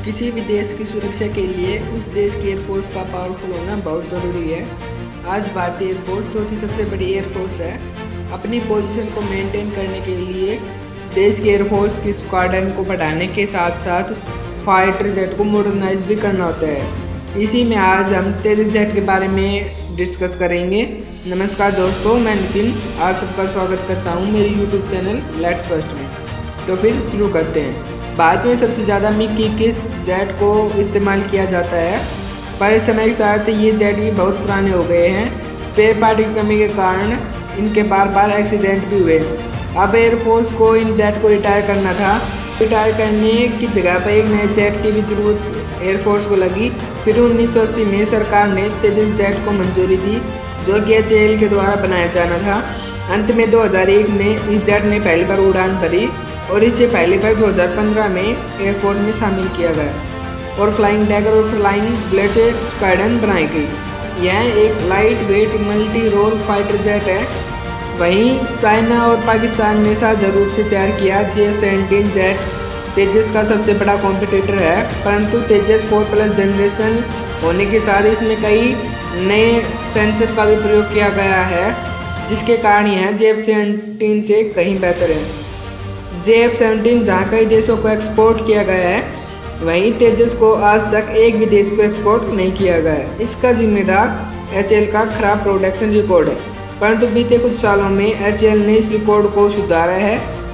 किसी भी देश की सुरक्षा के लिए उस देश की एयरफोर्स का पावरफुल होना बहुत ज़रूरी है। आज भारतीय एयरफोर्स चौथी सबसे बड़ी एयरफोर्स है। अपनी पोजीशन को मेंटेन करने के लिए देश की एयरफोर्स की स्क्वाड्रन को बढ़ाने के साथ साथ फाइटर जेट को मॉडर्नाइज भी करना होता है। इसी में आज हम तेजस जेट के बारे में डिस्कस करेंगे। नमस्कार दोस्तों, मैं नितिन आप सबका स्वागत करता हूं मेरे यूट्यूब चैनल लेट्स फर्स्ट में। तो फिर शुरू करते हैं। भारत में सबसे ज़्यादा मिग-21 जेट को इस्तेमाल किया जाता है, पर इस समय के साथ ये जेट भी बहुत पुराने हो गए हैं। स्पेयर पार्ट की कमी के कारण इनके बार बार एक्सीडेंट भी हुए। अब एयरफोर्स को इन जेट को रिटायर करना था। रिटायर करने की जगह पर एक नए जेट की भी जरूरत एयरफोर्स को लगी। फिर 1980 में सरकार ने तेजस जेट को मंजूरी दी, जो कि HAL के द्वारा बनाया जाना था। अंत में 2001 में इस जेट ने पहली बार उड़ान भरी और इसे पहली बार 2015 में एयरफोर्स में शामिल किया गया और फ्लाइंग डैगर और फ्लाइंग बुलेट स्क्वाड्रन बनाई गई। यह एक light weight multi role fighter jet है। वहीं चाइना और पाकिस्तान ने साझा रूप से तैयार किया JF-17 जेट तेजस का सबसे बड़ा कॉम्पिटिटर है, परंतु तेजस 4+ जनरेशन होने के साथ इसमें कई नए सेंसर का भी प्रयोग किया गया है, जिसके कारण यह JF-17 से कहीं बेहतर है। JF-17 जहाँ कई देशों को एक्सपोर्ट किया गया है, वहीं तेजस को आज तक एक भी देश को एक्सपोर्ट नहीं किया गया है। इसका जिम्मेदार HAL का खराब प्रोडक्शन रिकॉर्ड है, परंतु बीते कुछ सालों में HAL ने इस रिकॉर्ड को सुधारा है।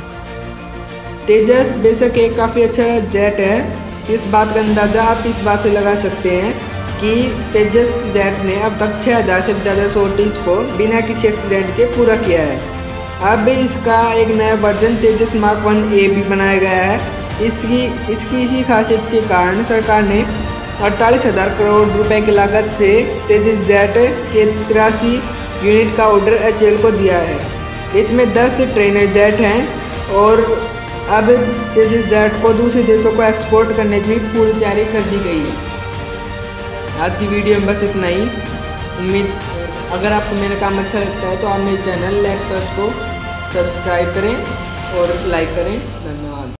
तेजस बेशक एक काफ़ी अच्छा जेट है। इस बात का अंदाज़ा आप इस बात से लगा सकते हैं कि तेजस जेट ने अब तक 6000 से ज़्यादा सॉर्टीज को बिना किसी एक्सीडेंट के पूरा किया है। अब इसका एक नया वर्जन तेजस मार्क 1A भी बनाया गया है। इसकी इसी खासियत के कारण सरकार ने 48,000 करोड़ रुपए की लागत से तेजस जेट के 83 यूनिट का ऑर्डर HAL को दिया है। इसमें 10 ट्रेनर जेट हैं और अब तेजस जेट को दूसरे देशों को एक्सपोर्ट करने की पूरी तैयारी कर दी गई है। आज की वीडियो में बस इतना ही। अगर आपको मेरा काम अच्छा लगता है तो आप मेरे चैनल लेट्स फर्स्ट को सब्सक्राइब करें और लाइक करें। धन्यवाद।